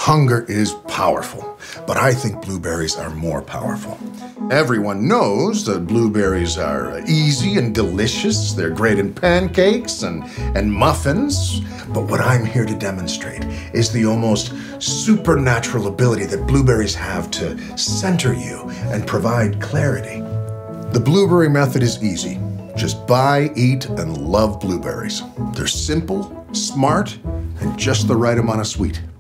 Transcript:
Hunger is powerful, but I think blueberries are more powerful. Everyone knows that blueberries are easy and delicious. They're great in pancakes and muffins. But what I'm here to demonstrate is the almost supernatural ability that blueberries have to center you and provide clarity. The blueberry method is easy. Just buy, eat, and love blueberries. They're simple, smart, and just the right amount of sweet.